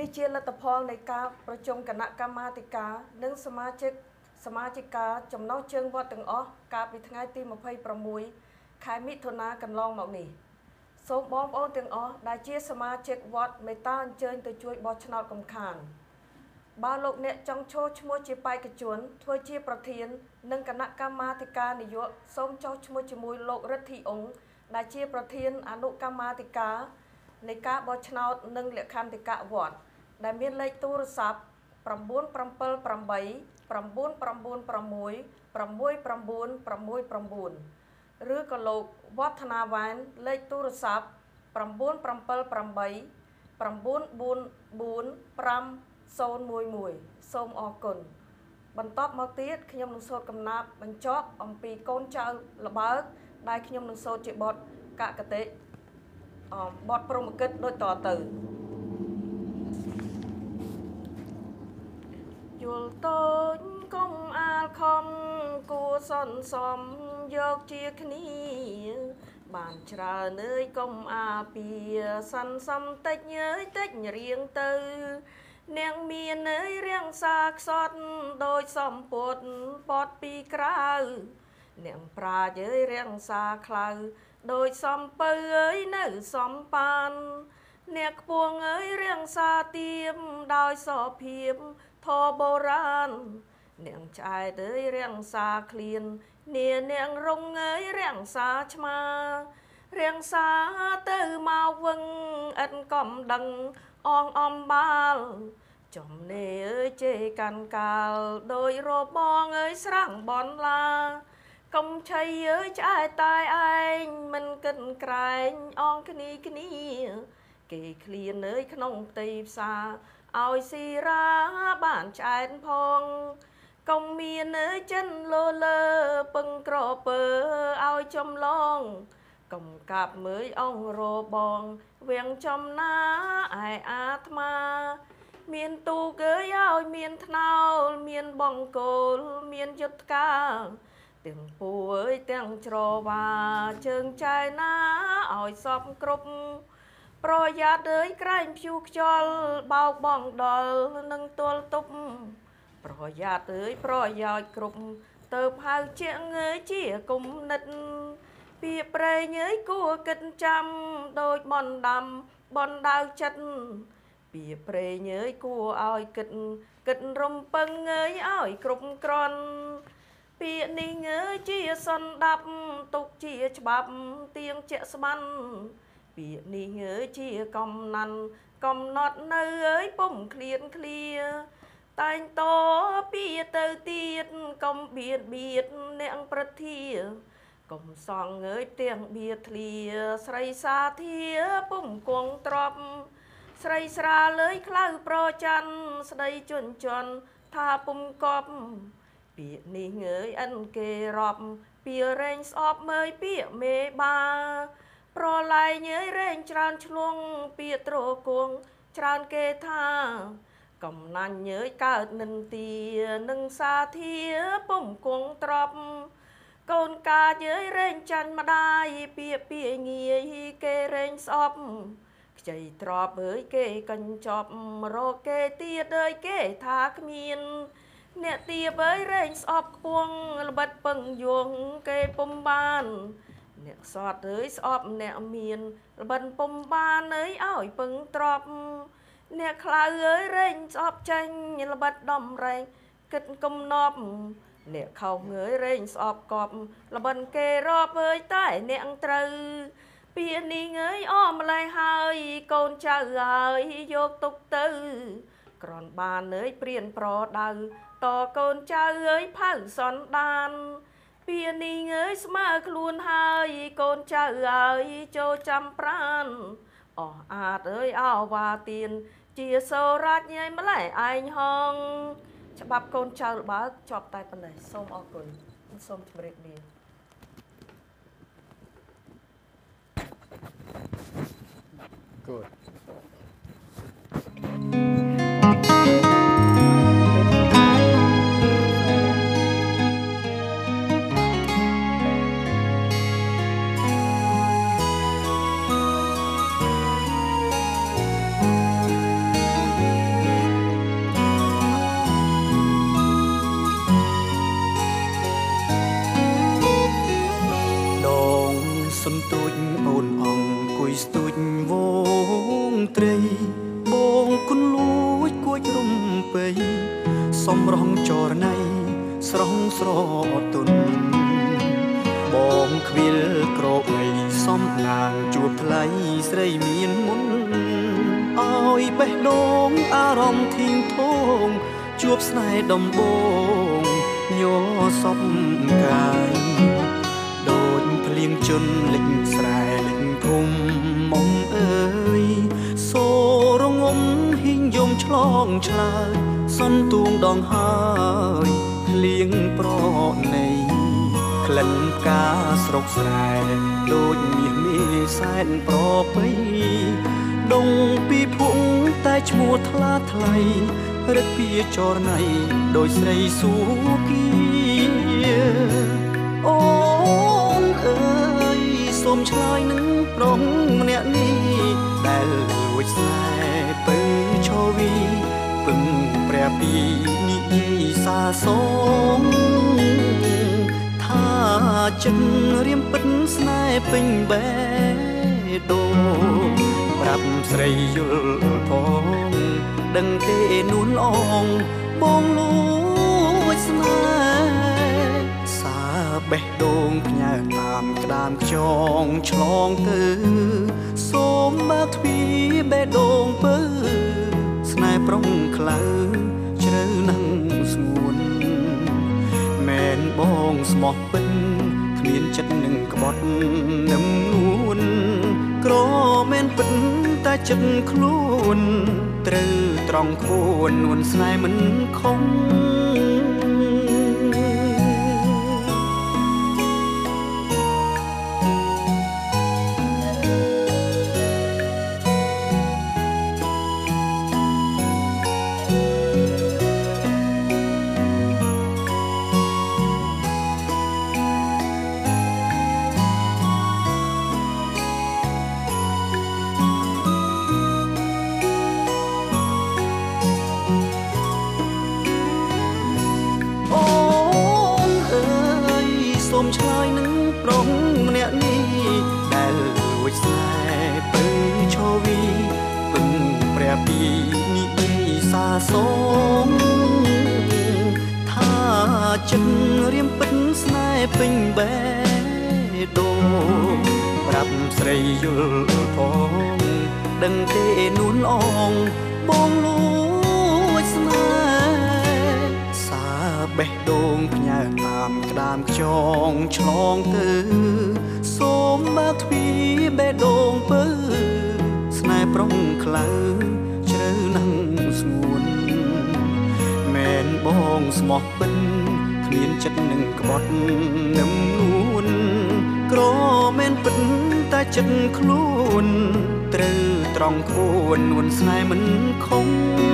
ជាលទ្ធផលនៃការប្រជុំគណៈកម្មាធិការនិងសមាជិកាចំណុះជើងវត្តទាំងអស់កាលពីថ្ងៃទី26ខែមិថុនាកន្លងមកនេះសូមបងប្អូនទាំងអស់ដែលជាសមាជិកវត្តមេត្តាអញ្ជើញទៅជួយបោះឆ្នោតកំខានបើលោកអ្នកចង់ចូលឈ្មោះជាបេក្ខជនធ្វើជាប្រធាននិងគណៈកម្មាធិការនយោបាយសូមចុះឈ្មោះជាមួយលោករិទ្ធិអង្គដែលជាប្រធានអនុកម្មាធិការនៃការបោះឆ្នោតនិងលក្ខន្តិកៈវត្តដែលមានលេខទូរស័ព្ទ978696699ឬក៏លោកវឌ្ឍនាវ៉ានលេខទូរស័ព្ទ9789445 សូមអរគុណបន្ទាប់មកទៀតខ្ញុំនឹងសូត្រកំណាព្យបញ្ចប់អំពីកូនចៅល្បើកដែលខ្ញុំនឹងសូត្រជាបទកកតិបទព្រហ្មកិច្ចដូចតទៅយល់តូចកុំអាលខំគួសន្សំយកជាគ្នាបានច្រើនអើយកុំអាពីសន្សំតិចអើយតិចរៀងទៅនាងមានអើយរៀងសាខ្សត់ដោយសំពុតពតពីក្រៅនាងប្រាជ្ញអើយរៀងសាខ្លៅដោយសំពៅអើយនៅសំប៉ានអ្នកខ្ពងអើយរៀងសាទៀមដោយសភាពធបបុរាណនាងឆ្អែតអើយរៀងសាឃ្លាននាងរងអើយរៀងសាឆ្មារៀងសាទៅមកវឹងឥតកំដឹងអងអំបាលចំណេអើយជេកាន់កាលដោយរបងអើយស្រាំងបនឡាកុំឆៃអើយឆ្អែតតែឯងមិនកិនក្រែងអងគ្នាគេឃ្លានអើយក្នុងផ្ទៃផ្សារឲ្យស៊ីរាបានឆ្អែតផងកុំមានអើយចិនលោលើពឹងក្រពើឲ្យចំឡងកុំកាប់មើយអងរបងវៀងចំណាឯអាត្មាមានទូកអើយឲ្យមានថ្នោលមានបង្គោលមានយុទ្ធការទាំងពូអើយទាំងច្រវាជើងចែណាឲ្យសពគ្រប់ប្រយ័ត្នអើយក្រែងភួខ្យល់បោកបងដល់នឹងទល់ទប់ប្រយ័ត្នអើយប្រយោជន៍គ្រប់ទៅហៅជាងអើយជាគុំនិតពីប្រែងអើយគួគិតចាំដូចបនដាំបនដៅចិត្តពីប្រែងអើយគួឲ្យគិតរំពឹងអើយឲ្យគ្រប់គ្រាន់ពាក្យនេះអើយជាសន្តាប់ទុកជាច្បាប់ទៀងជាក់ស្បាន់ពាក្យនេះអើយជាកំណាន់កំណត់នៅអើយពុំឃ្លានឃ្លាតែងតពីទៅទៀតកុំបៀតអ្នកប្រធាកុំសងអើយទៀងបៀតធ្លាស្រីសាធាពុំគង់ទ្របស្រីស្រាលើយខ្លៅប្រច័នស្ដីជន់ជន់ថាពុំកប់ពាក្យនេះអើយអិនគេរាប់ពីរែងស្អប់មើយពាក្យមេបាប្រឡាយញើយរែងច្រើនឆ្លងពាក្យត្រគងច្រើនគេថាកំណាញ់ញើយកើតនិន្ទានឹងសាធាពុំគង់ទ្របកូនកាញើយរែងចាញ់ម្ដាយពាងាយគេរែងស្អប់ខ្ចីទ្របអើយគេកញ្ចប់រកគេទៀតអើយគេថាគ្មានអ្នកទៀបអើយរែងស្អប់ខ្ពងល្បិតពឹងយងគេពុំបានអ្នកសតអើយស្អប់អ្នកមានល្បិនពុំបានអើយឲ្យពឹងទ្របអ្នកខ្លៅអើយរែងស្អប់ចេញល្បិតដំរែងគិតកំណប់អ្នកខោងើយរែងស្អប់កប់ល្បិនគេរាប់អើយតែអ្នកត្រូវពាក្យនេះអើយអមម្លេះហើយកូនចៅហើយយកទុកទៅក្រនបានអើយព្រៀនប្រដៅតកូនចៅអើយផៅសន្តានពាក្យនេះអើយស្មើខ្លួនហើយកូនចៅហើយចូលចាំប្រានអស់អាចអើយអវ៉ាទៀនជាសូរាច់ញ៉ៃម្លេះឯងហងច្បាប់កូនចៅបើកចប់តែប៉ុណ្ណេះសូមអរគុណសូមជម្រាបលា Good. សុនទូចអូនអង្គុយស្ទូចវងត្រីបងគុនលួចគួចរំពេយសំរងចរណៃស្រងស្រទុនបងខ្វៀលក្រអីសំណាងជួបថ្លៃស្រីមានមុនឲ្យបេះដូងអារម្មណ៍ធៀងធងជួបស្នេហ៍ដំបងញ័រសពកាយដូចភ្លៀងជន់លិចស្រែលិចភូមិមុំអើយសូរងំហ៊ីងយំឆ្លងឆ្លើយសន្ទូងដងហើយភ្លៀងប្រណីក្លិនផ្កាស្រុកស្រែដូចមាសមេសែនប្រពៃដងពីភុងតែឈ្មោះថ្លាថ្លៃរឹកពីចរណៃដោយស្រីស៊ូគីអូនអើយសូមឆ្លើយនឹងប្រុសម្នាក់នេះដែលលួចស្នេហ៍ពើឈវីពឹងព្រះពីនិយាយសាសងថាចិត្តរៀមពិតស្នេហ៍ពេញបេះដូងប្រាប់ស្រីយល់ផងដឹងទេនួនអងបងលួចស្នេហ៍សាបេះដូងផ្ញើតាមក្តាមខ្យងឆ្លងទៅសូមបើទ្វីបេះដូងពើស្នេហ៍ប្រុងខ្លៅជ្រៅណាស់ស្ងួនមែនបងស្មោះពិតគ្មានចិត្តនឹងក្បត់នឹមនួនក្រមែនពិតតែចិត្តខ្លួនត្រូវត្រង់ខួននួនស្នេហ៍មិនខំឆ្លើយនឹងប្រុសម្នាក់នេះដែលលួចស្នេហ៍ពើឈវីពឹងព្រះពីនិយាយសាសងថាចិត្តរៀមពិតស្នេហ៍ពេញបេះដូងប្រាប់ស្រីយល់ផងដឹងទេនួនអងបងលួចស្នេហ៍សាបេះដូងផ្ញើតាមក្តាមខ្យងឆ្លងទៅសូមបើទ្វីបេះដូងពើស្នេហ៍ប្រុងខ្លៅជ្រៅណាស់ស្ងួនមែនបងស្មោះពិតគ្មានចិត្តនឹងក្បត់នឹមនួនក្រមែនពិតតែចិត្តខ្លួនត្រូវត្រង់ខួននួនស្នេហ៍មិនខំ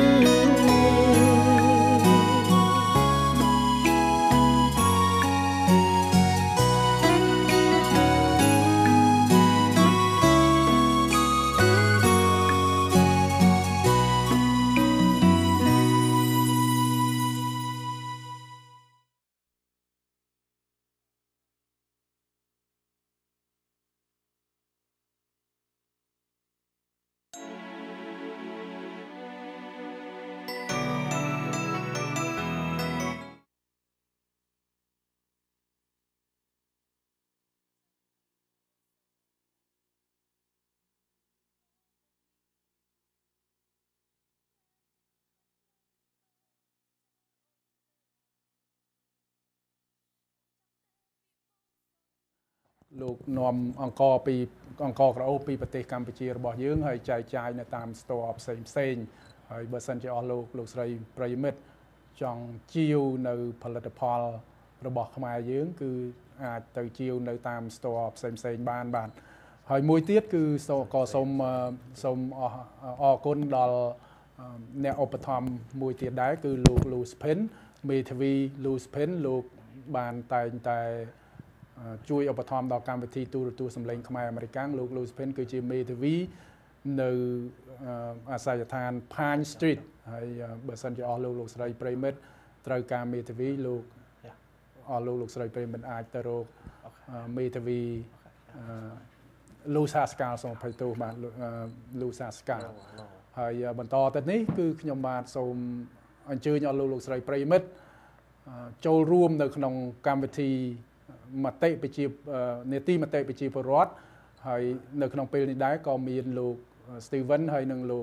លោកនាំអង្គពីអង្គក្រអូបពីប្រទេសកម្ពុជារបស់យើងហើយចែកចាយនៅតាម store ផ្សេងហើយបើសិនជាអស់លោកស្រីប្រិយមិត្តចង់ជាវនៅផលិតផលរបស់ខ្មែរយើងគឺអាចទៅជាវនៅតាម store ផ្សេងបានបាទហើយមួយទៀតគឺក៏សូមអរគុណដល់អ្នកឧបត្ថម្ភមួយទៀតដែរគឺលោក Lou Spin មេធាវី Lou Spin លោកបានតែងតែជួយឧបត្ថម្ភដល់កម្មវិធីទូរទស្សន៍សម្លេងខ្មែរអាមេរិកលោក Lou Spin គឺជាមេធាវីនៅអាសយដ្ឋាន Pine Street ហើយបើសិនជាអស់លោកស្រីប្រិមិត្តត្រូវការមេធាវីលោកអស់លោកស្រីប្រិមិត្តអាចទៅរកមេធាវីលូសាស្កាលសូមអភ័យទោសបាទលូសាស្កាលហើយបន្តទៅនេះគឺខ្ញុំបាទសូមអញ្ជើញអស់លោកស្រីប្រិយមិត្តចូលរួមនៅក្នុងកម្មវិធីមតិប្រជានេតិមតិប្រជាពលរដ្ឋហើយនៅក្នុងពេលនេះដែរក៏មានលោក Steven ហើយនិងលោក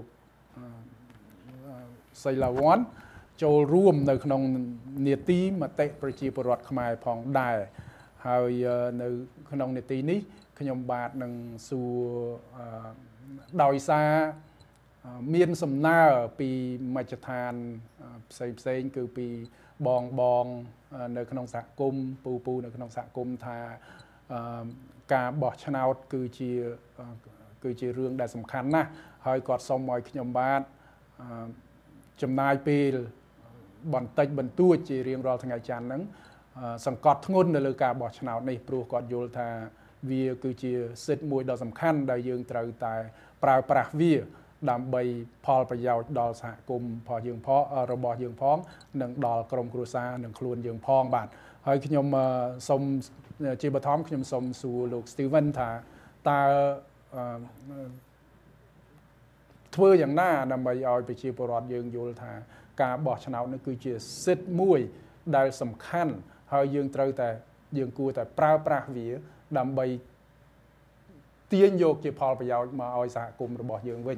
សីឡាវ័នចូលរួមនៅក្នុងនេតិមតិប្រជាពលរដ្ឋខ្មែរផងដែរហើយនៅក្នុងនេតិនេះខ្ញុំបាទនឹងសួរដោយសារមានសំណើពីមជ្ឈដ្ឋានផ្សេងគឺពីបងនៅក្នុងសហគមន៍ពូនៅក្នុងសហគមន៍ថាការបោះឆ្នោតគឺជារឿងដែលសំខាន់ណាស់ហើយគាត់សុំឲ្យខ្ញុំបាទចំណាយពេលបន្តិចបន្តួចជារៀងរាល់ថ្ងៃច័ន្ទហ្នឹងសង្កត់ធ្ងន់នៅលើការបោះឆ្នោតនេះព្រោះគាត់យល់ថាវាគឺជាសិទ្ធិមួយដ៏សំខាន់ដែលយើងត្រូវតែប្រើប្រាស់វាដើម្បីផលប្រយោជន៍ដល់សហគមន៍របស់យើងផងនិងដល់ក្រុមគ្រួសារនិងខ្លួនយើងផងបាទហើយខ្ញុំសូមជាបឋមខ្ញុំសូមសួរលោក Steven ថាតើធ្វើយ៉ាងណាដើម្បីឲ្យប្រជាពលរដ្ឋយើងយល់ថាការបោះឆ្នោតនេះគឺជាសិទ្ធិមួយដែលសំខាន់ហើយយើងគួរតែប្រើប្រាស់វាដើម្បីទាញយកជាផលប្រយោជន៍មកឲ្យសហគមន៍របស់យើងវិញ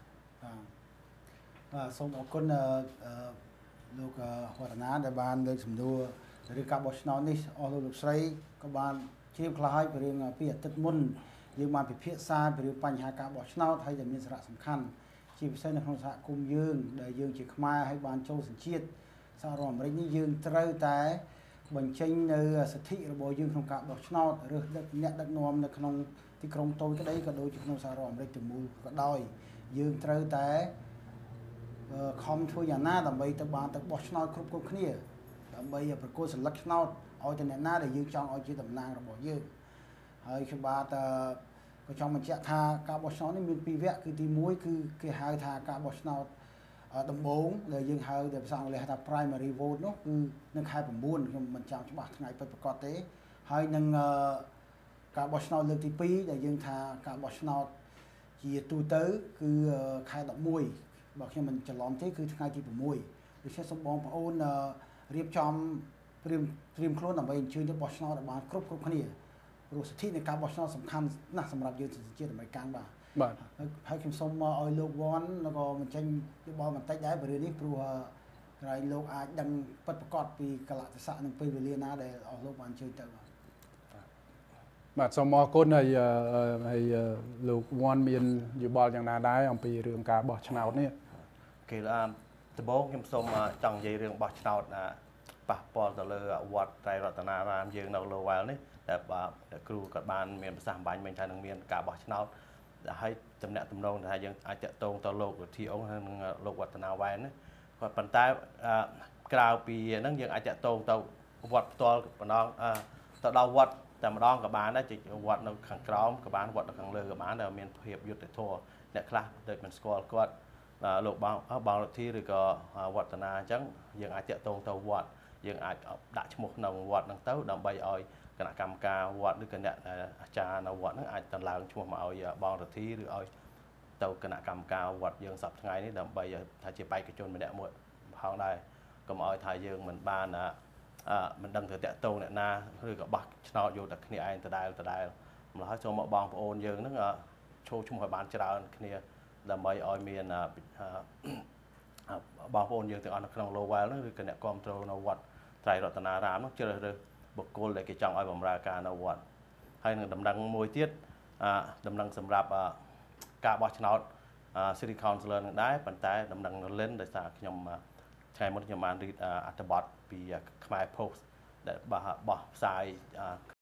សូមអរគុណលោកវឌ្ឍនាដែលបានលើកសំណួរឬការបោះឆ្នោតនេះអស់លោកស្រីក៏បានជ្រាបខ្លះហើយពីរឿងពីអាទិត្យមុនយើងបានពិភាក្សាពីរឿងបញ្ហាការបោះឆ្នោតហើយដែលមានសារៈសំខាន់ជាពិសេសនៅក្នុងសហគមន៍យើងដែលយើងជាខ្មែរហើយបានចូលសញ្ជាតិសហរដ្ឋអាមេរិកនេះយើងត្រូវតែបញ្ចេញនៅសិទ្ធិរបស់យើងក្នុងការបោះឆ្នោតឬអ្នកដឹកនាំនៅក្នុងទីក្រុងតូចក្តីក៏ដូចជាក្នុងសហរដ្ឋអាមេរិកទាំងមូលក៏ដោយយើងត្រូវតែខំធ្វើយ៉ាងណាដើម្បីទៅបានទៅបោះឆ្នោតគ្រប់គ្នាដើម្បីប្រកួតសន្លឹកឆ្នោតឲ្យទៅអ្នកណាដែលយើងចង់ឲ្យជាតំណាងរបស់យើងហើយខ្ញុំបាទក៏ចង់បញ្ជាក់ថាការបោះឆ្នោតនេះមានពីរវគ្គគឺទី1គឺគេហៅថាការបោះឆ្នោតដំបូងដែលយើងហៅតែភាសាអង់គ្លេសថា primary vote នោះគឺនៅខែ9ខ្ញុំមិនចាំច្បាស់ថ្ងៃពិតប្រាកដទេហើយនឹងការបោះឆ្នោតលើកទី2ដែលយើងថាការបោះឆ្នោតជាទូទៅគឺខែ11បើខ្ញុំមិនច្រឡំទេគឺថ្ងៃទី6ដូច្នេះសូមបងប្អូនរៀបចំត្រៀមខ្លួនដើម្បីអញ្ជើញទៅបោះឆ្នោតឲ្យបានគ្រប់គ្នាព្រោះសិទ្ធិនៃការបោះឆ្នោតសំខាន់ណាស់សម្រាប់យើងជាតិអាមេរិកបាទហើយខ្ញុំសូមមកឲ្យលោកវ៉ាន់แล้วក៏បញ្ចេញយោបល់បន្តិចដែរពីរឿងនេះព្រោះក្រែងលោកអាចដឹងពិតប្រាកដពីកលៈទេសៈនិងពេលវេលាណាដែលអស់លោកបានអញ្ជើញទៅបាទសូមអរគុណហើយលោកវ៉ាន់មានយោបល់យ៉ាងណាដែរអំពីរឿងការបោះឆ្នោតនេះគេដំបូងខ្ញុំសូមចង់និយាយរឿងបោះឆ្នោតប៉ះពាល់ទៅលើវត្តត្រៃរតនារាមយើងនៅ Lowell នេះតែគ្រូក៏បានមានប្រសាសន៍បាញ់មិញថានឹងមានការបោះឆ្នោតហើយតំណាក់តំណងថាយើងអាចតាក់ទងទៅលោកវិធីអង្គនិងលោកវឌ្ឍនាវ៉ែនណាគាត់ប៉ុន្តែក្រៅពីហ្នឹងយើងអាចតាក់ទងទៅវត្តផ្ទាល់ម្ដងទៅដល់វត្តតែម្ដងក៏បានដែរជាវត្តនៅខាងក្រោមក៏បានវត្តនៅខាងលើក៏បានដែលមានភាពយុត្តិធម៌អ្នកខ្លះដូចមិនស្គាល់គាត់លោកបងរដ្ឋាភិបាលឬក៏វឌ្ឍនាអញ្ចឹងយើងអាចតាក់ទងទៅវត្តយើងអាចដាក់ឈ្មោះក្នុងវត្តហ្នឹងទៅដើម្បីឲ្យគណៈកម្មការវត្តឬក៏អ្នកអាចារ្យនៅវត្តហ្នឹងអាចតឡើងឈ្មោះមកឲ្យបងរដ្ឋាភិបាលឬឲ្យទៅគណៈកម្មការវត្តយើងសប្តាហ៍ថ្ងៃនេះដើម្បីថាជាបេក្ខជនម្នាក់មួយផងដែរកុំឲ្យថាយើងមិនបានមិនដឹងទៅតាក់ទងអ្នកណាឬក៏បោះឆ្នោតយកតែគ្នាឯងដដែលម្ល៉េះហើយចូលមកបងប្អូនយើងហ្នឹងចូលឈ្មោះឲ្យបានច្រើនគ្នាដើម្បីឲ្យមានបងប្អូនយើងទាំងអស់នៅក្នុង Lowell ហ្នឹងឬក៏អ្នកគ្រប់គ្រងនៅវត្តត្រៃរតនារាមហ្នឹងជ្រើសរើសបុគ្គលដែលគេចង់ឲ្យបម្រើការនៅវត្តហើយនឹងដំណឹងមួយទៀតដំណឹងសម្រាប់ការបោះឆ្នោត City Councilor នឹងដែរប៉ុន្តែដំណឹងនៅ Lynn ដោយសារខ្ញុំថ្ងៃមុនខ្ញុំបានរៀបអត្ថបទពីខ្មែរ Post ដែលបោះផ្សាយ